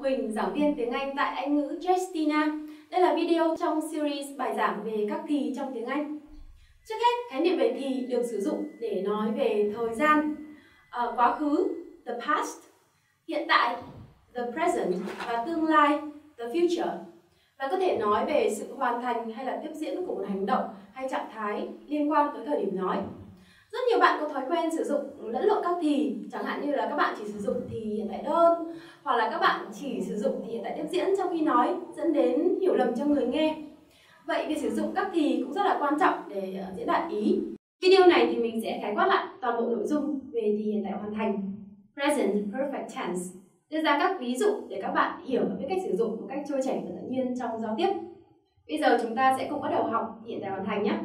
Huỳnh, giảng viên tiếng Anh tại Anh ngữ Justina. Đây là video trong series bài giảng về các thì trong tiếng Anh. Trước hết, khái niệm về thì được sử dụng để nói về thời gian, quá khứ, the past, hiện tại, the present và tương lai, the future. Và có thể nói về sự hoàn thành hay là tiếp diễn của một hành động hay trạng thái liên quan tới thời điểm nói. Rất nhiều bạn có thói quen sử dụng lẫn lộn các thì, chẳng hạn như là các bạn chỉ sử dụng thì hiện tại đơn, hoặc là các bạn chỉ sử dụng thì hiện tại tiếp diễn trong khi nói, dẫn đến hiểu lầm cho người nghe. Vậy việc sử dụng các thì cũng rất là quan trọng để diễn đạt ý. Video này thì mình sẽ khái quát lại toàn bộ nội dung về thì hiện tại hoàn thành, present perfect tense, đưa ra các ví dụ để các bạn hiểu và biết cách sử dụng một cách trôi chảy và tự nhiên trong giao tiếp. Bây giờ chúng ta sẽ cùng bắt đầu học thì hiện tại hoàn thành nhé.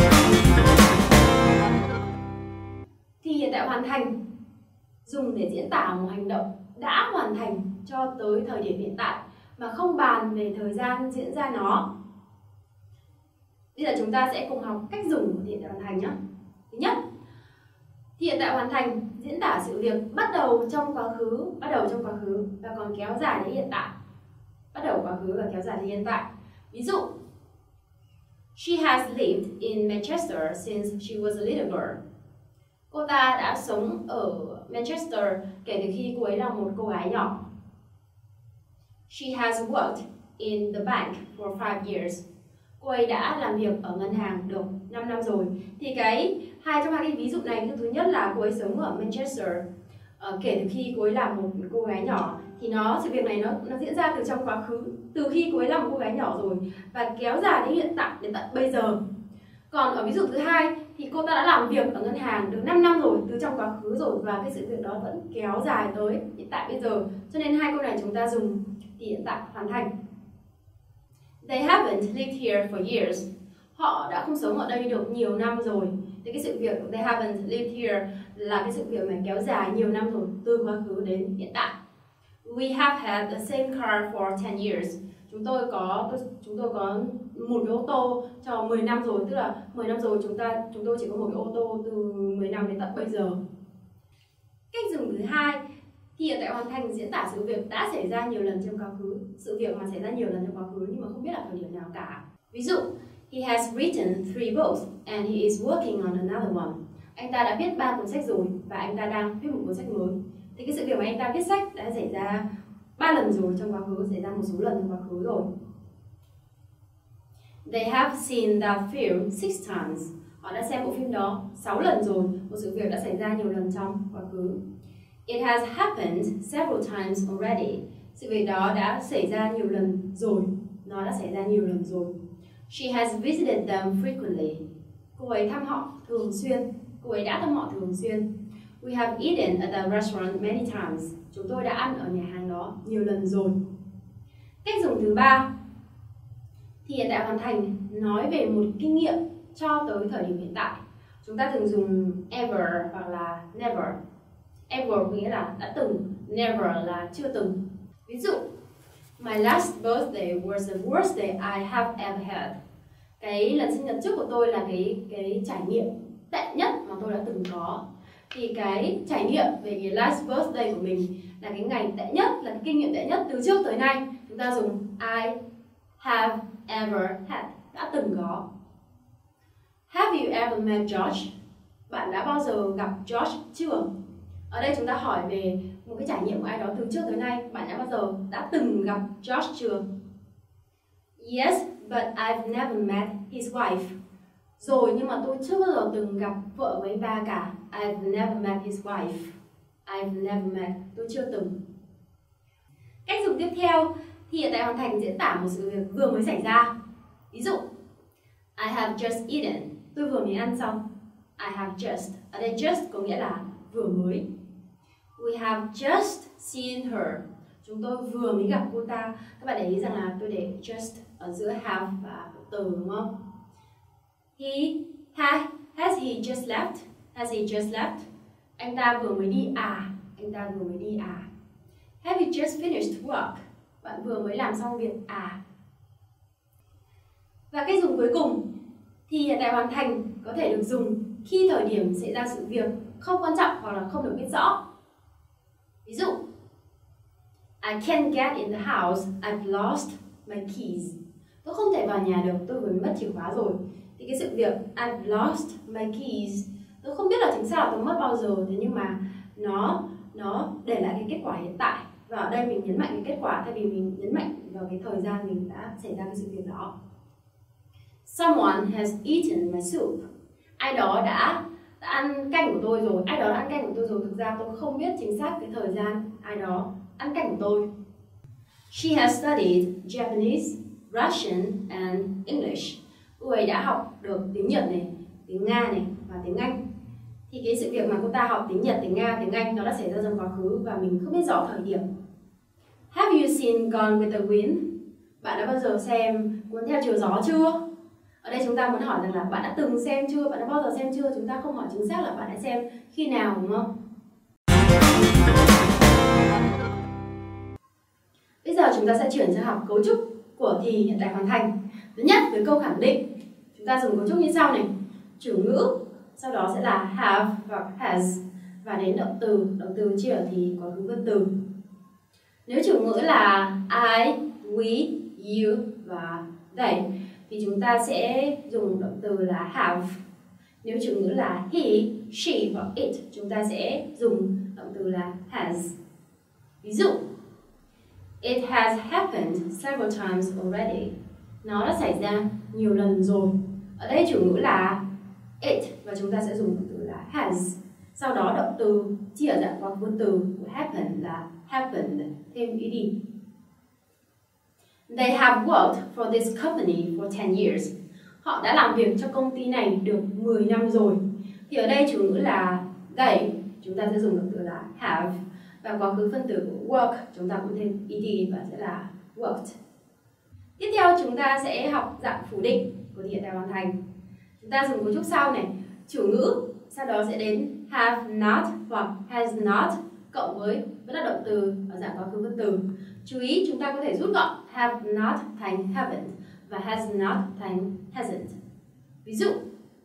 Thì hiện tại hoàn thành dùng để diễn tả một hành động đã hoàn thành cho tới thời điểm hiện tại mà không bàn về thời gian diễn ra nó. Bây giờ chúng ta sẽ cùng học cách dùng của thì hiện tại hoàn thành nhé. Thứ nhất, thì hiện tại hoàn thành diễn tả sự việc bắt đầu trong quá khứ và còn kéo dài đến hiện tại. Bắt đầu quá khứ và kéo dài đến hiện tại. Ví dụ, She has lived in Manchester since she was a little girl. Cô ta đã sống ở Manchester kể từ khi cô ấy là một cô gái nhỏ. She has worked in the bank for 5 years. Cô ấy đã làm việc ở ngân hàng được 5 năm rồi. Thì trong hai cái ví dụ này, thứ nhất là cô ấy sống ở Manchester kể từ khi cô ấy là một cô gái nhỏ, thì sự việc này nó diễn ra từ trong quá khứ, từ khi cô ấy là một cô gái nhỏ rồi và kéo dài đến hiện tại, đến tận bây giờ. Còn ở ví dụ thứ hai thì cô ta đã làm việc ở ngân hàng được 5 năm rồi, từ trong quá khứ rồi, và cái sự việc đó vẫn kéo dài tới hiện tại bây giờ. Cho nên hai câu này chúng ta dùng thì hiện tại hoàn thành. They haven't lived here for years. Họ đã không sống ở đây được nhiều năm rồi. Thì cái sự việc they haven't lived here là cái sự việc mà kéo dài nhiều năm rồi, từ quá khứ đến hiện tại. We have had the same car for 10 years. Chúng tôi có một cái ô tô cho 10 năm rồi, tức là 10 năm rồi chúng tôi chỉ có một cái ô tô từ 10 năm đến tận bây giờ. Cách dùng thứ hai, thì hiện tại hoàn thành diễn tả sự việc đã xảy ra nhiều lần trong quá khứ, sự việc mà xảy ra nhiều lần trong quá khứ nhưng mà không biết là thời điểm nào cả. Ví dụ, he has written 3 books and he is working on another one. Anh ta đã viết 3 cuốn sách rồi và anh ta đang viết một cuốn sách mới. Thì cái sự việc mà anh ta viết sách đã xảy ra 3 lần rồi trong quá khứ, xảy ra một số lần trong quá khứ rồi. They have seen that film 6 times. Họ đã xem bộ phim đó 6 lần rồi, một sự việc đã xảy ra nhiều lần trong quá khứ. It has happened several times already. Sự việc đó đã xảy ra nhiều lần rồi. Nó đã xảy ra nhiều lần rồi. She has visited them frequently. Cô ấy thăm họ thường xuyên. Cô ấy đã thăm họ thường xuyên. We have eaten at the restaurant many times. Chúng tôi đã ăn ở nhà hàng đó nhiều lần rồi. Cách dùng thứ ba, thì hiện tại hoàn thành nói về một kinh nghiệm cho tới thời điểm hiện tại. Chúng ta thường dùng ever hoặc là never. Ever nghĩa là đã từng, never là chưa từng. Ví dụ, my last birthday was the worst day I have ever had. Cái lần sinh nhật trước của tôi là cái trải nghiệm tệ nhất mà tôi đã từng có. Thì cái trải nghiệm về cái last birthday của mình là cái ngày tệ nhất, là cái kinh nghiệm tệ nhất từ trước tới nay. Chúng ta dùng I have ever had, đã từng có. Have you ever met George? Bạn đã bao giờ gặp George chưa? Ở đây chúng ta hỏi về một cái trải nghiệm của ai đó từ trước tới nay. Bạn đã bao giờ đã từng gặp George chưa? Yes, but I've never met his wife. Rồi, nhưng mà tôi chưa bao giờ từng gặp vợ của anh ta cả. I've never met his wife. I've never met, tôi chưa từng. Cách dùng tiếp theo, thì hiện tại hoàn thành diễn tả một sự việc vừa mới xảy ra. Ví dụ, I have just eaten. Tôi vừa mới ăn xong. I have just. Ở đây just có nghĩa là vừa mới. We have just seen her. Chúng tôi vừa mới gặp cô ta. Các bạn để ý rằng là tôi để just ở giữa have và từ, đúng không? Has he just left? Has he just left? Anh ta vừa mới đi à? Anh ta vừa mới đi à? Have you just finished work? Bạn vừa mới làm xong việc à? Và cách dùng cuối cùng, thì hiện tại hoàn thành có thể được dùng khi thời điểm xảy ra sự việc không quan trọng hoặc là không được biết rõ. Ví dụ, I can't get in the house, I've lost my keys. Tôi không thể vào nhà được, tôi vừa mất chìa khóa rồi. Thì cái sự việc I've lost my keys, tôi không biết là chính xác là tôi mất bao giờ, thế nhưng mà nó để lại cái kết quả hiện tại. Và ở đây mình nhấn mạnh cái kết quả thay vì mình nhấn mạnh vào cái thời gian mình đã xảy ra cái sự việc đó. Someone has eaten my soup. Ai đó đã ăn canh của tôi rồi. Ai đó đã ăn canh của tôi rồi. Thực ra tôi không biết chính xác cái thời gian ai đó ăn canh của tôi. She has studied Japanese, Russian and English. Cô ấy đã học được tiếng Nhật này, tiếng Nga này và tiếng Anh. Thì cái sự việc mà cô ta học tiếng Nhật, tiếng Nga, tiếng Anh nó đã xảy ra trong quá khứ và mình không biết rõ thời điểm. Have you seen Gone with the Wind? Bạn đã bao giờ xem Cuốn theo chiều gió chưa? Ở đây chúng ta muốn hỏi rằng là bạn đã từng xem chưa? Bạn đã bao giờ xem chưa? Chúng ta không hỏi chính xác là bạn đã xem khi nào, đúng không? Bây giờ chúng ta sẽ chuyển sang học cấu trúc của thì hiện tại hoàn thành. Thứ nhất, với câu khẳng định, chúng ta dùng cấu trúc như sau này. Chủ ngữ, sau đó sẽ là have hoặc has, và đến động từ chia ở thì có cứ vân từ. Nếu chủ ngữ là I, we, you và they thì chúng ta sẽ dùng động từ là have. Nếu chủ ngữ là he, she hoặc it, chúng ta sẽ dùng động từ là has. Ví dụ, it has happened several times already. Nó đã xảy ra nhiều lần rồi. Ở đây chủ ngữ là it và chúng ta sẽ dùng động từ là has. Sau đó động từ chia ở dạng hoặc vân từ của happen là happened, thêm ed. They have worked for this company for 10 years. Họ đã làm việc cho công ty này được 10 năm rồi. Thì ở đây chủ ngữ là they, chúng ta sẽ dùng động từ là have. Và quá khứ phân tử của work chúng ta cũng thêm ed và sẽ là worked. Tiếp theo chúng ta sẽ học dạng phủ định của hiện tại hoàn thành. Chúng ta dùng cấu trúc sau này. Chủ ngữ, sau đó sẽ đến have not hoặc has not cộng với vẫn là động từ ở dạng quá khứ phân từ. Chú ý chúng ta có thể rút gọn have not thành haven't và has not thành hasn't. Ví dụ,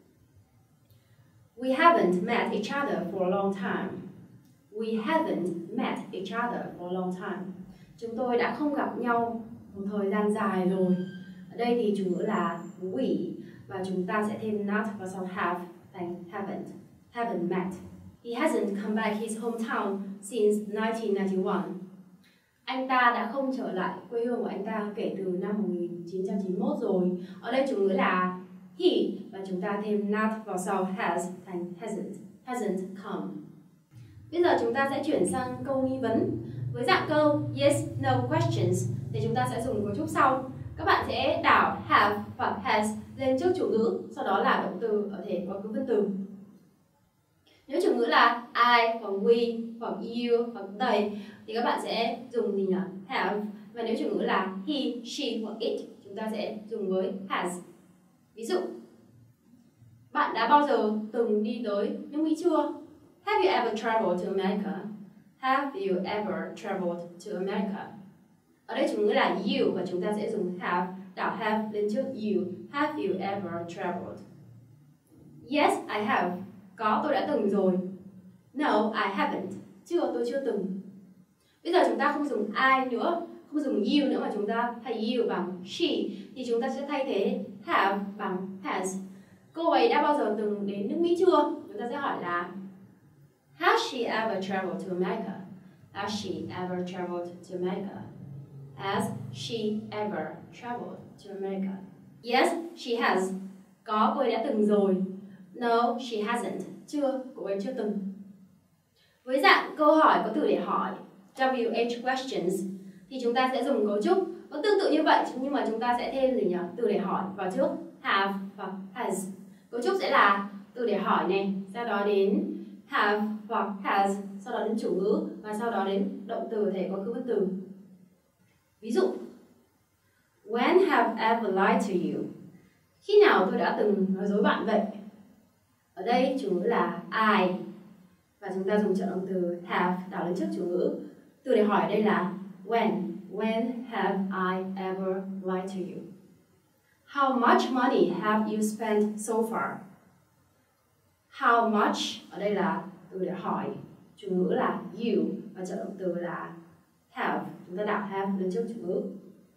we haven't met each other for a long time. We haven't met each other for a long time. Chúng tôi đã không gặp nhau một thời gian dài rồi. Ở đây thì chủ ngữ là we và chúng ta sẽ thêm not vào sau have thành haven't met. He hasn't come back his hometown since 1991. Anh ta đã không trở lại quê hương của anh ta kể từ năm 1991 rồi. Ở đây chủ ngữ là he và chúng ta thêm not vào sau has thành hasn't come. Bây giờ chúng ta sẽ chuyển sang câu nghi vấn. Với dạng câu yes, no questions thì chúng ta sẽ dùng cấu trúc sau. Các bạn sẽ đảo have hoặc has lên trước chủ ngữ, sau đó là động từ ở thể quá khứ phân từ. Nếu chủ ngữ là I hoặc we hoặc you hoặc they thì các bạn sẽ dùng gì nhỉ? Have. Và nếu chủ ngữ là he, she hoặc it chúng ta sẽ dùng với has. Ví dụ, bạn đã bao giờ từng đi tới nước Mỹ chưa? Have you ever traveled to America? Have you ever traveled to America? Ở đây chủ ngữ là you và chúng ta sẽ dùng have, đảo have lên trước you. Have you ever traveled? Yes, I have. Có, tôi đã từng rồi. No, I haven't. Chưa, tôi chưa từng. Bây giờ chúng ta không dùng I nữa, không dùng you nữa mà chúng ta thay you bằng she thì chúng ta sẽ thay thế have bằng has. Cô ấy đã bao giờ từng đến nước Mỹ chưa? Chúng ta sẽ hỏi là has she ever traveled to America? Has she ever traveled to America? Has she ever traveled to America? Yes, she has. Có, cô ấy đã từng rồi. No, she hasn't. Chưa, cô ấy chưa từng. Với dạng câu hỏi có từ để hỏi WH questions thì chúng ta sẽ dùng cấu trúc nó tương tự như vậy nhưng mà chúng ta sẽ thêm gì nhỉ? Từ để hỏi vào trước have hoặc has. Cấu trúc sẽ là từ để hỏi này, sau đó đến have hoặc has, sau đó đến chủ ngữ và sau đó đến động từ thể quá khứ phân từ. Ví dụ, when have I ever lied to you? Khi nào tôi đã từng nói dối bạn vậy? Ở đây chủ ngữ là I và chúng ta dùng trợ động từ have đảo lên trước chủ ngữ. Từ để hỏi ở đây là when. When have I ever lied to you? How much money have you spent so far? How much ở đây là từ để hỏi, chủ ngữ là you và trợ động từ là have. chúng ta đảo have lên trước chủ ngữ.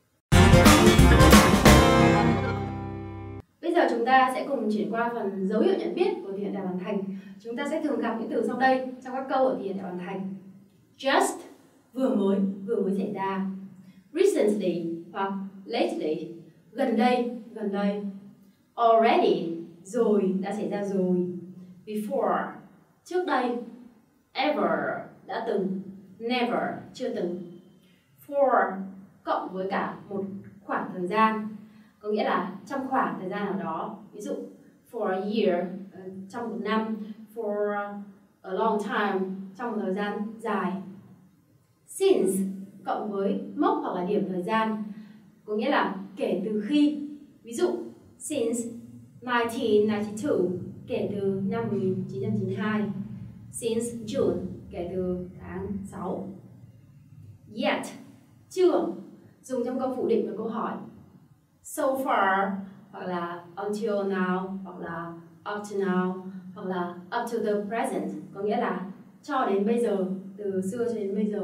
Bây giờ chúng ta sẽ cùng chuyển qua phần dấu hiệu nhận biết của thì hiện tại hoàn thành. Chúng ta sẽ thường gặp những từ sau đây trong các câu ở thì hiện tại hoàn thành. Just, vừa mới xảy ra. Recently hoặc lately, gần đây. Already, rồi, đã xảy ra rồi. Before, trước đây. Ever, đã từng. Never, chưa từng. For, cộng với cả một khoảng thời gian, có nghĩa là trong khoảng thời gian nào đó. Ví dụ for a year, trong một năm. For a long time, trong một thời gian dài. Since, cộng với mốc hoặc là điểm thời gian, có nghĩa là kể từ khi. Ví dụ since 1992, kể từ năm 1992. Since June, kể từ tháng 6. Yet, chưa, dùng trong câu phủ định và câu hỏi. So far, hoặc là until now, hoặc là up to now, hoặc là up to the present, có nghĩa là cho đến bây giờ, từ xưa cho đến bây giờ.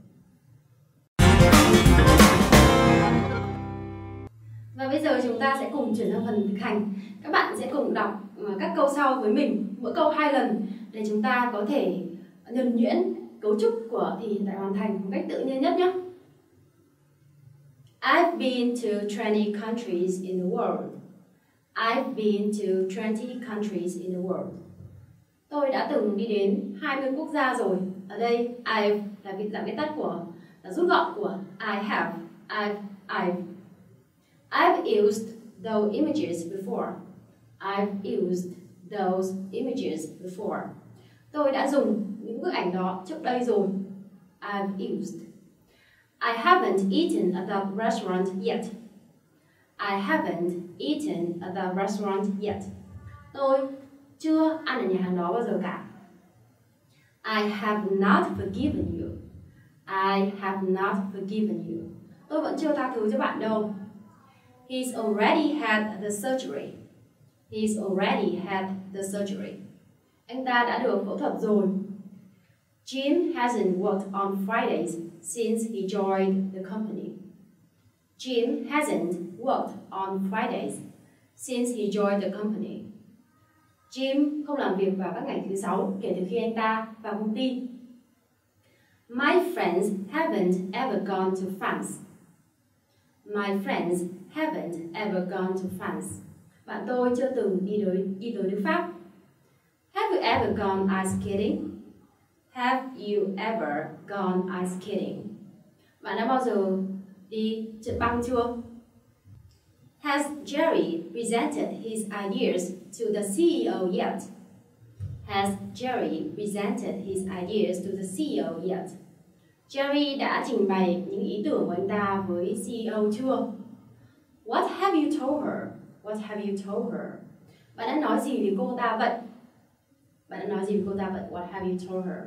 Và bây giờ chúng ta sẽ cùng chuyển sang phần thực hành. Các bạn sẽ cùng đọc các câu sau với mình, mỗi câu 2 lần, để chúng ta có thể nhuần nhuyễn cấu trúc của thì hiện tại hoàn thành một cách tự nhiên nhất nhé. I've been to 20 countries in the world. I've been to 20 countries in the world. Tôi đã từng đi đến 20 quốc gia rồi. Ở đây I've là cái dạng viết tắt của, là rút gọn của I have. I've used those images before. I've used those images before. Tôi đã dùng những bức ảnh đó trước đây rồi. I've used. I haven't eaten at that restaurant yet. I haven't eaten at that restaurant yet. Tôi chưa ăn ở nhà hàng đó bao giờ cả. I have not forgiven you. I have not forgiven you. Tôi vẫn chưa tha thứ cho bạn đâu. He's already had the surgery. He's already had the surgery. Anh ta đã được phẫu thuật rồi. Jim hasn't worked on Fridays since he joined the company. Jim hasn't worked on Fridays since he joined the company. Jim không làm việc vào các ngày thứ Sáu kể từ khi anh ta vào công ty. My friends haven't ever gone to France. My friends haven't ever gone to France. Bạn tôi chưa từng đi tới nước Pháp. Have you ever gone ice skating? Have you ever gone ice skating? Bạn đã bao giờ đi trượt băng chưa? Has Jerry presented his ideas to the CEO yet? Has Jerry presented his ideas to the CEO yet? Jerry đã trình bày những ý tưởng của anh ta với CEO chưa? What have you told her? What have you told her? Bạn đã nói gì với cô ta vậy? What have you told her?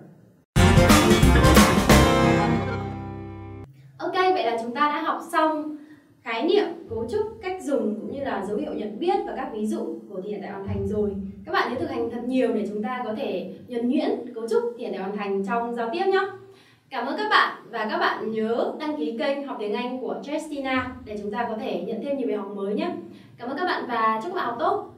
Ok, vậy là chúng ta đã học xong khái niệm, cấu trúc, cách dùng cũng như là dấu hiệu nhận biết và các ví dụ của thì hiện tại hoàn thành rồi. Các bạn nhớ thực hành thật nhiều để chúng ta có thể nhuần nhuyễn cấu trúc thì hiện tại hoàn thành trong giao tiếp nhé. Cảm ơn các bạn và các bạn nhớ đăng ký kênh học tiếng Anh của Trestina để chúng ta có thể nhận thêm nhiều bài học mới nhé. Cảm ơn các bạn và chúc các bạn học tốt.